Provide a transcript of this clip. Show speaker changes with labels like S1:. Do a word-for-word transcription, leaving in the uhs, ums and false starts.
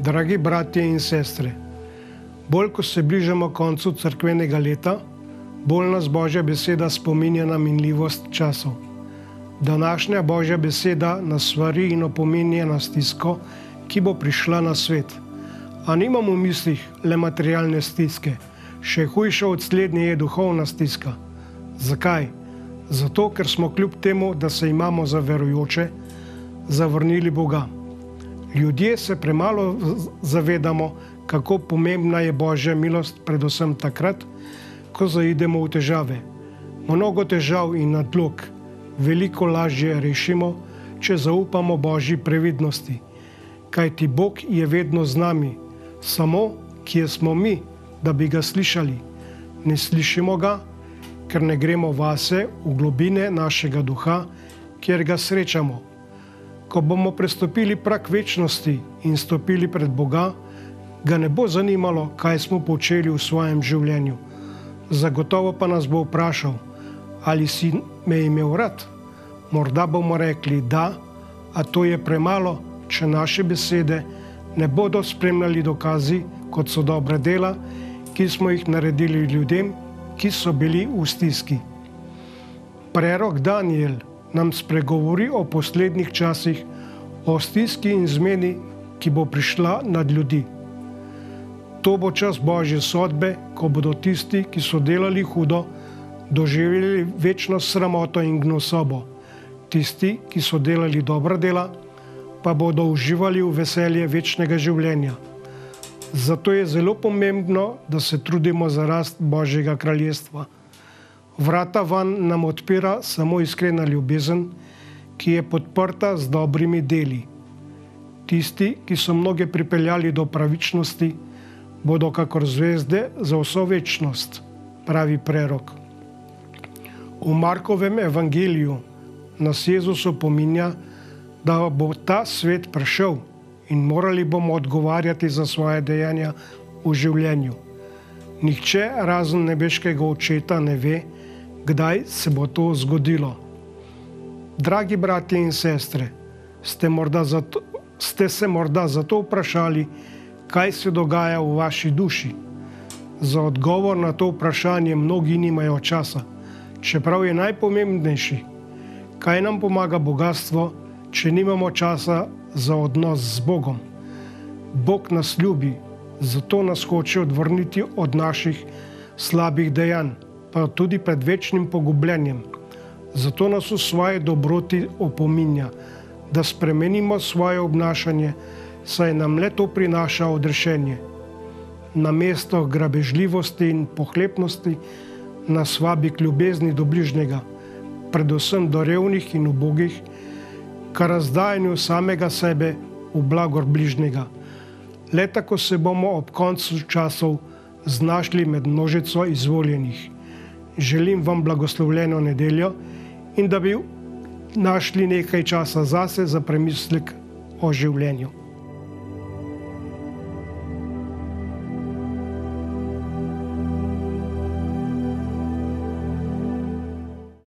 S1: Dragi bratje in sestre, bolj ko se bližamo koncu cerkvenega leta, bolj nas Božja beseda spominja na minljivost časov. Današnja Božja beseda nas svari in opominja na stisko, ki bo prišla na svet. A nimamo v mislih le materialne stiske, še hujša od slednje je duhovna stiska. Zakaj? Zato, ker smo kljub temu, da se imamo za verujoče, zavrnili Boga. Ljudje se premalo zavedamo, kako pomembna je Božja milost, predvsem takrat, ko zaidemo v težave. Mnogo težav in nadlog veliko lažje rešimo, če zaupamo Božji previdnosti. Kajti Bog je vedno z nami, samo kje smo mi, da bi ga slišali. Ne slišimo ga, ker ne gremo vase v globine našega duha, kjer ga srečamo. Ko bomo prestopili prag večnosti in stopili pred Boga, ga ne bo zanimalo, kaj smo počeli v svojem življenju. Zagotovo pa nas bo vprašal, ali si me imel rad. Morda bomo rekli da, a to je premalo, če naše besede ne bodo spremljali dokazi, kot so dobre dela, ki smo jih naredili ljudem, ki so bili v stiski. Prerok Danijel nam spregovori o poslednjih časih, o stiski in zmeni, ki bo prišla nad ljudi. To bo čas Božje sodbe, ko bodo tisti, ki so delali hudo, doživeli večno sramoto in gnusobo. Tisti, ki so delali dobra dela, pa bodo uživali v veselje večnega življenja. Zato je zelo pomembno, da se trudimo za rast Božjega kraljestva. Vrata van nam odpira samo iskrena ljubezen, ki je podprta z dobrimi deli. Tisti, ki so mnoge pripeljali do pravičnosti, bodo kakor zvezde za vso večnost, pravi prerok. V Markovem evangeliju nas Jezus opominja, da bo ta svet prišel in morali bomo odgovarjati za svoje dejanja v življenju. Nihče razen nebeškega Očeta ne ve, kdaj se bo to zgodilo. Dragi bratje in sestre, ste, morda zato, ste se morda zato vprašali, kaj se dogaja v vaši duši? Za odgovor na to vprašanje mnogi nimajo časa, čeprav je najpomembnejši. Kaj nam pomaga bogastvo, če nimamo časa za odnos z Bogom? Bog nas ljubi, zato nas hoče odvrniti od naših slabih dejanj, pa tudi pred večnim pogubljenjem. Zato nas v svoje dobroti opominja, da spremenimo svoje obnašanje, saj nam le to prinaša odrešenje. Namesto grabežljivosti in pohlepnosti nas vabi k ljubezni do bližnjega, predvsem do revnih in ubogih, k razdajanju samega sebe v blagor bližnjega. Le tako se bomo ob koncu časov znašli med množico izvoljenih. Želim vam blagoslovljeno nedeljo in da bi našli nekaj časa zase za premislek o življenju.